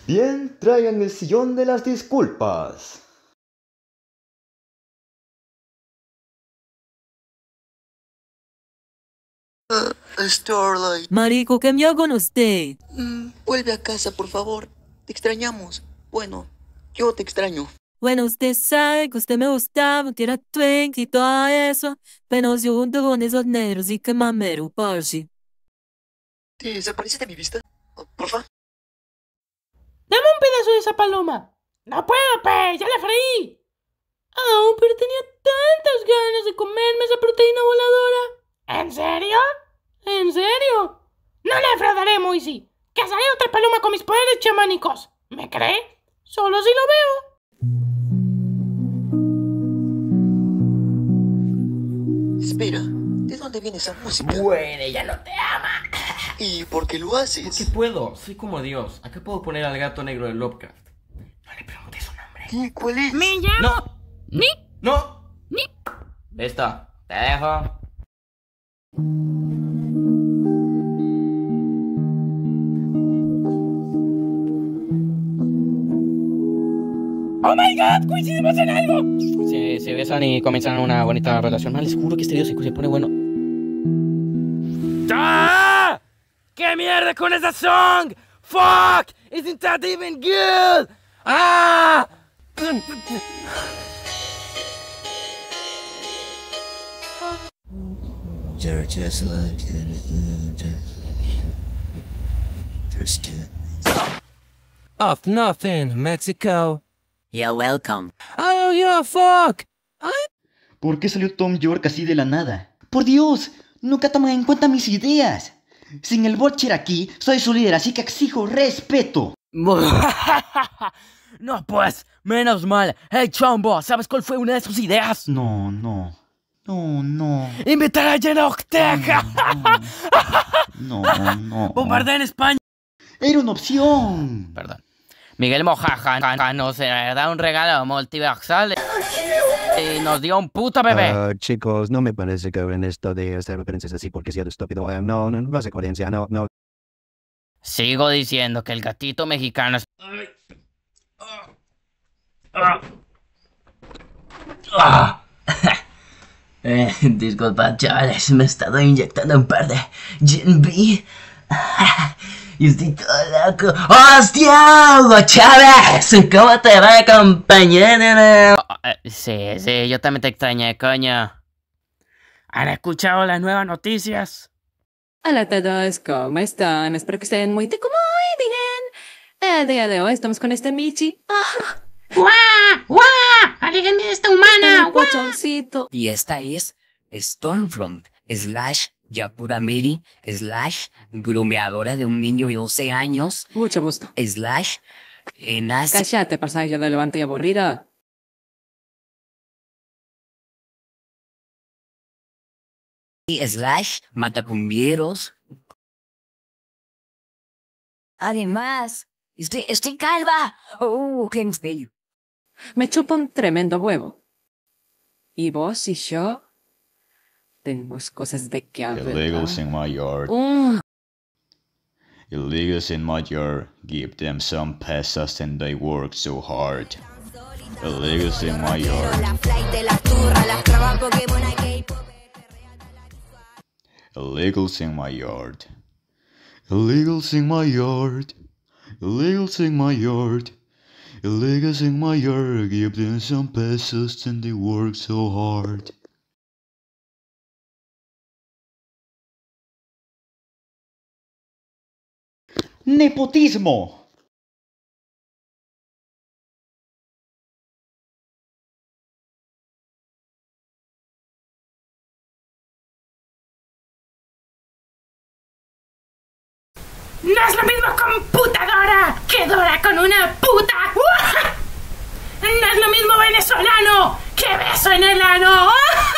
Bien, traigan el sillón de las disculpas. Starlight. Marico, ¿qué me hago con usted? Vuelve a casa, por favor. Te extrañamos. Bueno, yo te extraño. Bueno, usted sabe que usted me gustaba, que era twink y todo eso, pero yo junto con esos negros y que mamero, parce. ¿Te desapareciste de mi vista? Porfa. Dame un pedazo de esa paloma. No puedo, pe, ya la freí. Oh, pero tenía tantas ganas de comerme esa proteína voladora. ¿En serio? ¿En serio? No le defraudaré, Moisey. Cazaré otra paloma con mis poderes chamánicos. ¿Me cree? Solo si lo veo. Espera, ¿de dónde viene esa música? Bueno, ella no te ama. ¿Y por qué lo haces? Porque puedo, soy como Dios. Acá puedo poner al gato negro de Lovecraft. No le pregunté su nombre. ¿Y cuál es? Me llamo... ¡No! Nick. ¡No! Nick. Listo, te dejo. ¡Oh my God! ¡Coincidimos en algo! Se besan y comienzan una bonita relación. No, les juro que este video se pone bueno. ¡Ah! ¡Qué mierda con esa song! ¡Fuck! Isn't that even good? ¡Ah! Of nothing, Mexico. You're welcome. Oh, yeah, fuck. ¿Por qué salió Tom York así de la nada? ¡Por Dios! Nunca toman en cuenta mis ideas. Sin el Butcher aquí, soy su líder, así que exijo respeto. No, pues, menos mal. Hey, Chombo, ¿sabes cuál fue una de sus ideas? No. ¡Invitar a Jenna Ortega! No. ¡Bombardea en España! Era una opción. Perdón. Miguel Mojaja nos da un regalo multiversal y nos dio un puto bebé. Chicos, no me parece que en esto de hacer referencias así porque sea estúpido. No hace coherencia, no. Sigo diciendo que el gatito mexicano es... Disculpa, chavales, me he estado inyectando un par de Gen B. Y estoy todo loco. ¡Hostia, Hugo Chávez! ¿Cómo te va, compañero? Sí, yo también te extrañé, coño. ¿Han escuchado las nuevas noticias? Hola a todos, ¿cómo están? Espero que estén muy bien. El día de hoy estamos con este Michi. ¡Guau! ¡Guau! ¡Alíjenme de esta humana! Guachoncito. Y esta es Stormfront / Yapura Miri / grumeadora de un niño de 12 años Mucho gusto. / enlace. Cállate, pasadilla de levante y aburrida. / matacumbieros. Además, estoy calva. Oh, qué misterio. Me chupa un tremendo huevo. Y vos y yo tenemos cosas de que hablar. Illegals in my yard. Illegals in my yard. Give them some pesos and they work so hard. Illegals in my yard. Illegals in my yard. Illegals in my yard. Illegals in my yard. Illegals in my yard. Give them some pesos and they work so hard. ¡Nepotismo! ¡No es lo mismo computadora que Dora con una puta! ¡No es lo mismo venezolano que beso en el ano!